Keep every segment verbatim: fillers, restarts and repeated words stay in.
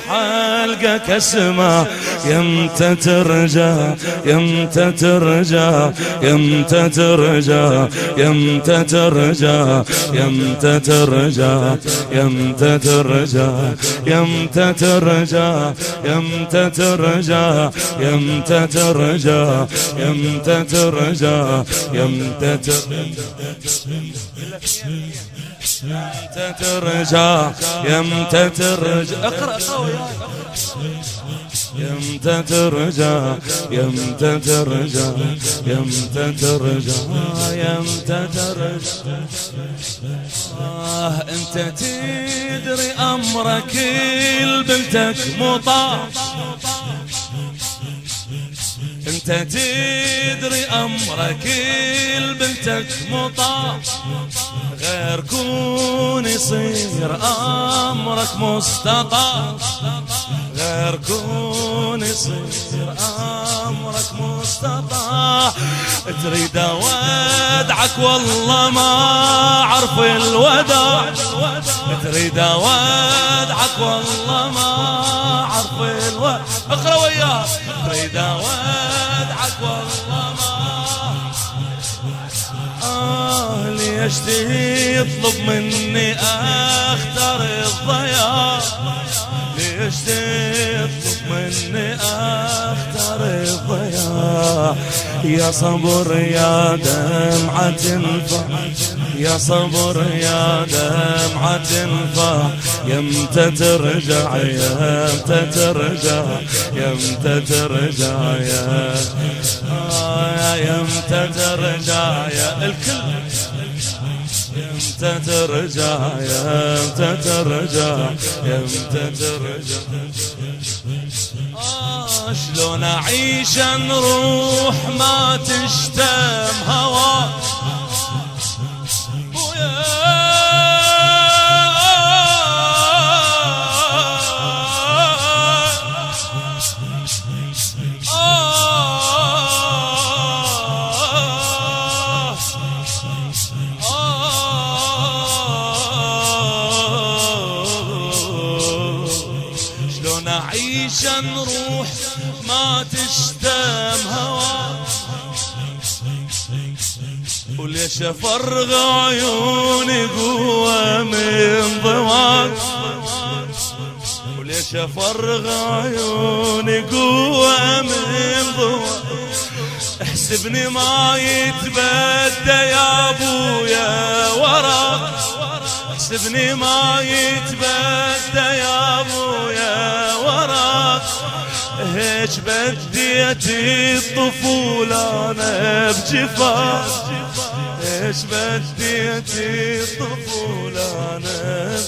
حلقك اسمع يمتى ترجع يمتى ترجع يمتى ترجع يمتى ترجع يمتى ترجع يمتى ترجع يمتى ترجع يمتى ترجع يمتى ترجع يمتى ترجع يمتى ترجع يمتى ترجع اقرأ يمتى ترجع يمتى ترجع يمتى ترجع يمتى ترجع آه انت تدري امرك لبنتك مطاع انت تدري امرك لبنتك مطاع غير كون يصير امرك مستطاع غير كون يصير امرك مستطاع تريد اودعك والله ما اعرف الوداع تريد اودعك والله ما اعرف الوداع اقرا وياه تريد اودعك والله ما آه ليش تطلب مني اختار الضياع ليش تطلب مني اختار الضياع يا صبر يا دمعة تنفع يا صبر يا دمعة تنفع يمتى ترجع يمتى ترجع يمتى ترجع يا آه يمتى ترجع يا الكل يمتى ترجع يمتى ترجع يمتى ترجع آه شلون اعيش نروح ما تشتم هواك نعيش نروح ما تشتم هواك وليش افرغ عيوني قوة من ضواك وليش افرغ عيوني قوة من ضواك احسبني ما يتبدى يا ابويا وراك احسبني ما يتبدى يا ابويا وراك هيج بديت الطفولة انا بجفاك هيج بديت الطفولة انا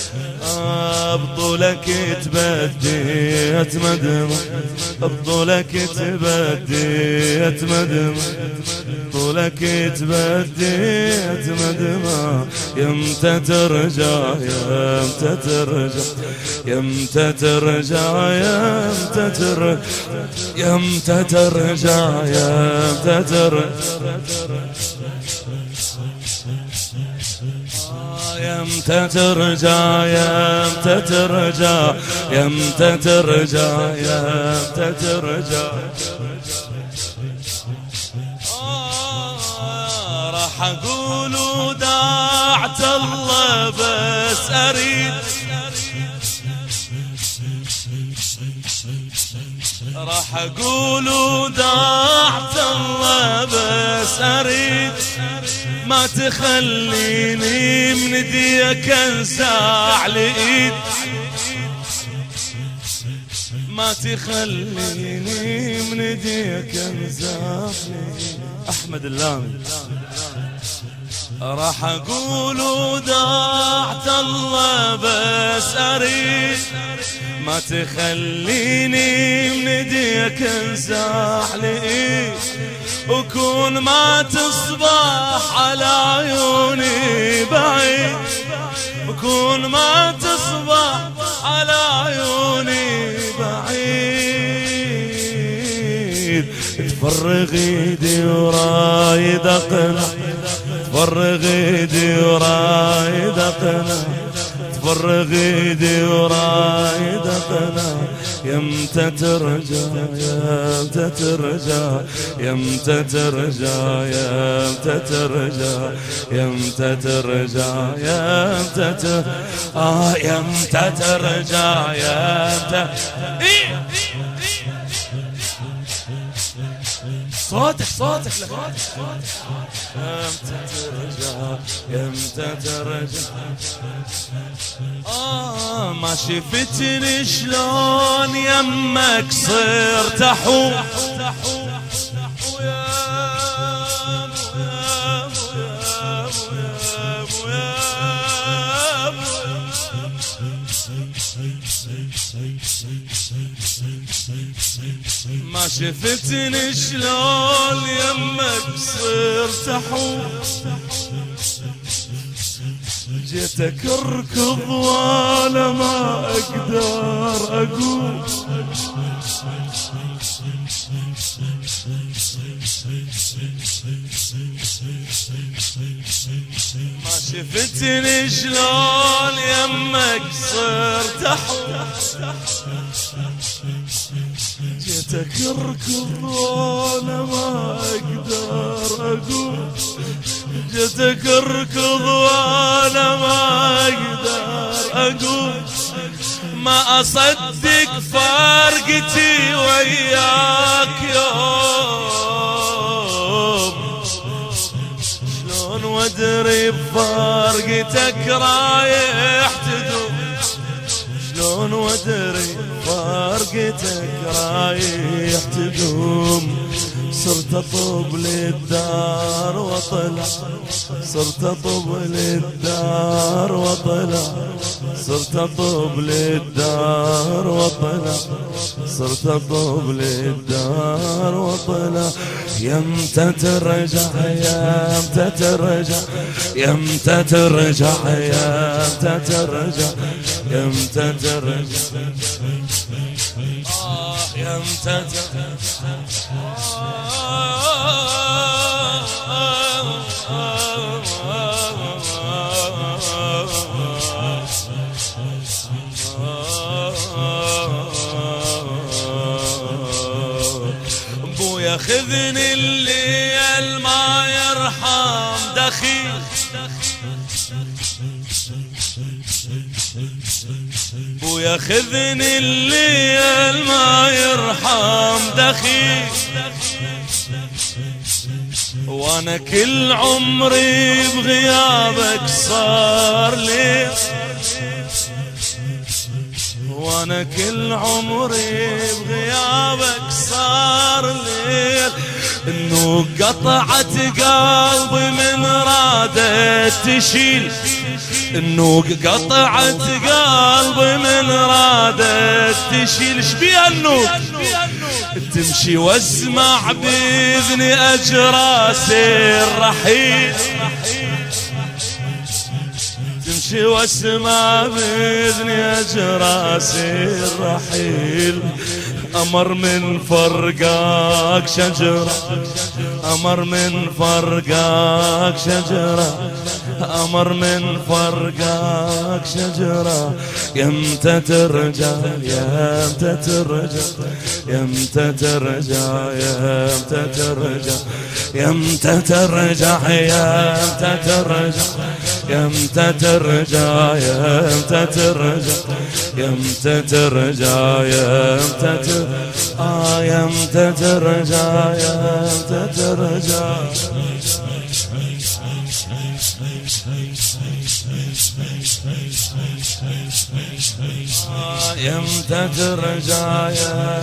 بطولك تبديت مدمع بطولك تبديت مدمع طولك تبديت مدمع يمتى ترجع يمتى ترجع يمتى ترجع يمتى ترجع يمتى ترجع يمتى ترجع يمتى ترجع يمتى ترجع يمتى ترجع يمتى ترجع راح اقول وداعت الله بس اريد راح اقول وداعت الله بس اريد ما تخليني من ايديك انزع لايد ما تخليني من ايديك انزع لايد احمد اللامي راح اقول وداعت الله بس اريد ما تخليني من ايديك انزع لايد وكون ما تصبح على عيوني بعيد وكون ما تصبح على عيوني بعيد تفرغ ايدي ورايد اقنع تفرغ ايدي ورايد اقنع تفرغ ايدي ورايد اقنع يمتى ترجع يمتى ترجع يمتى ترجع يمتى ترجع يمتى ترجع يمتى ترجع آه يمتى ترجع يمتى صوتك صوتك يمتى ترجع يمتى ترجع آه ما شفتني شلون يمك صرت أحوم ما شفتني شلون يمك صرت أحوم جيتك اركض وانا ما اقدر اقوم ما شفتني شلون يمك صرت أحوم جيتك اركض وانا ما اقدر اقوم جيتك اركض وانا ما اقدر اقوم ما اصدق فارقتي وياك يوم شلون وادري بفارقتك رايح تدوم شلون وادري فارقتك رايح تدوم صرت اطب للدار واطلع صرت اطب للدار واطلع صرت اطب للدار واطلع صرت اطب للدار واطلع يمتى ترجع يمتى ترجع يمتى ترجع يمتى ترجع يمتى ترجع آه يمتى ترجع بويا خذني الليل ما يرحم دخيل بويا خذني الليل ما يرحم دخيل وانا كل عمري بغيابك صار لي وانا كل عمري بغيابك صار لي انه قطعت قلبي من رادت تشيل انه قطعت قلبي من رادت تشيل شبيها النوق تمشي واسمع باذني اجراس الرحيل تمشي واسمع باذني اجراس الرحيل امر من فرقاك شجره امر من فرقاك شجره امر من فرقاك شجره يمتى ترجع يمتى ترجع يمتى ترجع يمتى ترجع يمتى ترجع يمتى ترجع يمتى ترجع يمتى ترجع يمتى ترجع يمتى ترجع آه يمتى ترجع يمتى ترجع آه يمتى ترجع يا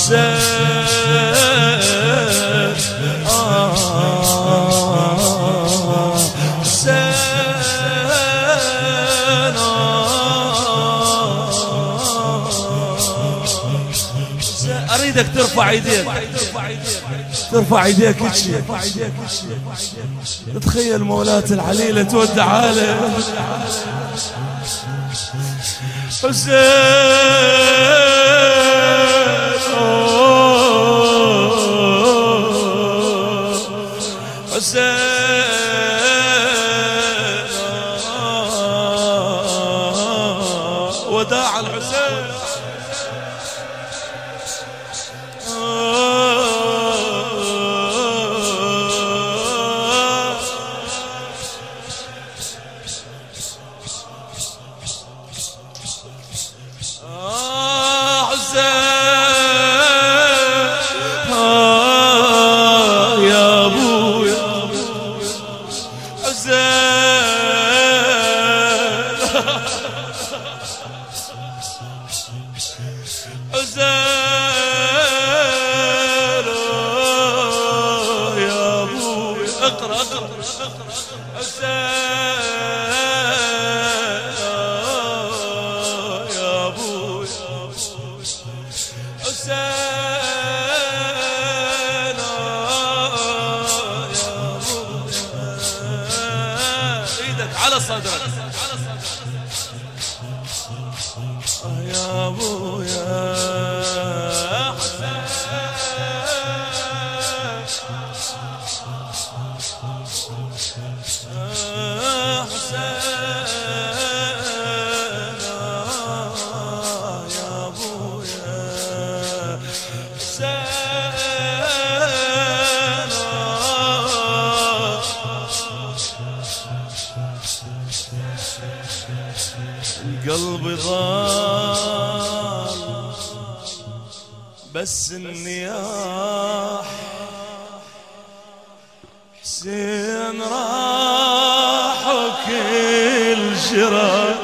أريدك ترفع ايديك، ترفع ايديك هيك. تخيل مولاة العليلة تودع عليه حسين. حسين وداع الحسين. على صدرك يا ابويا قلبي ضال بس النياح حسين راح وكل شراح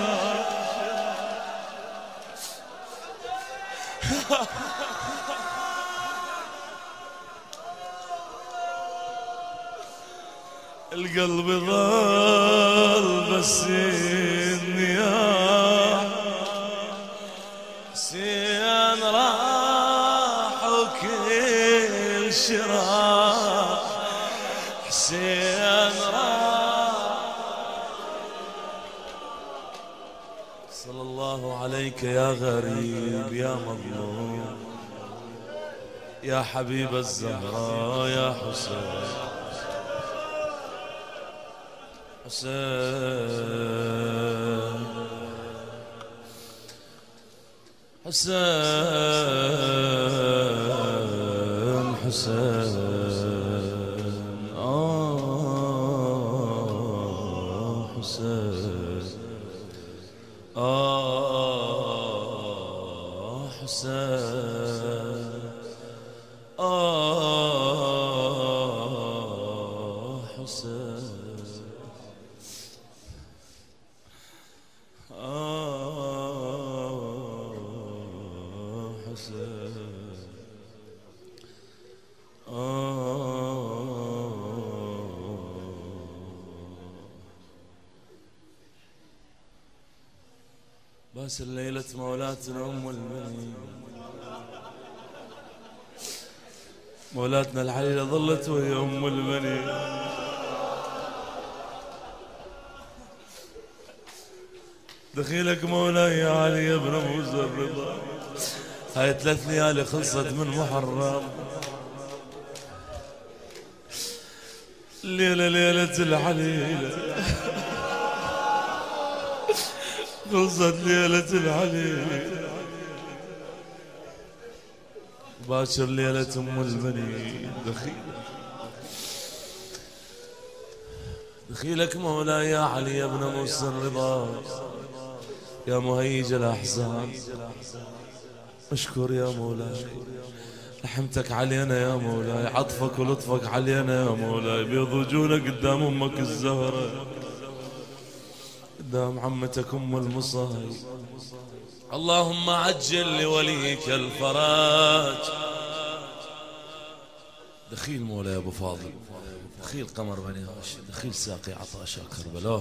القلب ضال بس النياح حسين راح وكل شراح حسين راح. صلى الله عليك يا غريب يا مظلوم يا حبيب الزهراء يا حسين. حسين حسين حسين آه حسين آه حسين آه حسين باس الليلة مولاتنا أم المنين مولاتنا العليلة ظلت وهي أم المنين. دخيلك مولاي يا علي يا ابن موسى الرضا. هاي ثلاث ليالي خلصت من محرم. الليلة ليلة العليلة خلصت ليلة العليلة باكر ليلة أم المنين. دخيل دخيلك مولاي يا علي يا ابن موسى الرضا يا مهيج الأحزان. اشكر يا مولاي رحمتك علينا يا مولاي عطفك ولطفك علينا يا مولاي. بيض وجوهنا قدام أمك الزهرة قدام عمتك أم المصاي اللهم عجل لوليك الفرج. دخيل مولاي أبو فاضل، دخيل قمر بني هاشم، دخيل ساقي عطاشا كربلاء.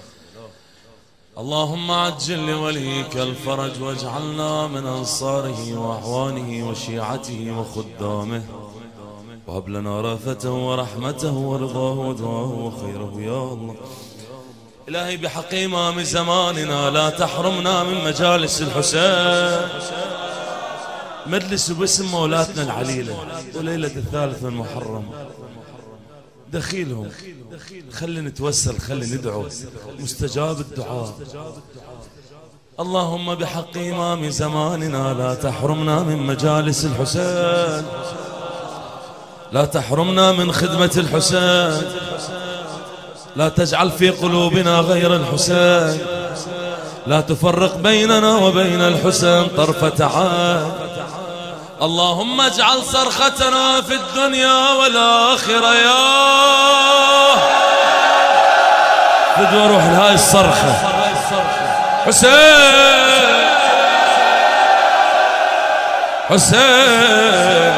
اللهم عجل لوليك الفرج واجعلنا من أنصاره وأعوانه وشيعته وخدامه، وهب لنا رافته ورحمته ورضاه ودعاه وخيره يا الله. إلهي بحق إمام زماننا لا تحرمنا من مجالس الحسين. مجلس باسم مولاتنا العليلة وليلة الثالث من محرم، دخيلهم خلي نتوسل، خلي ندعو، مستجاب الدعاء. اللهم بحق إمام زماننا لا تحرمنا من مجالس الحسين، لا تحرمنا من خدمة الحسين، لا تجعل في قلوبنا غير الحسين، لا تفرق بيننا وبين الحسين طرفة عين. اللهم اجعل صرختنا في الدنيا والآخرة يا بدو اروح لهاي الصرخة. حسين حسين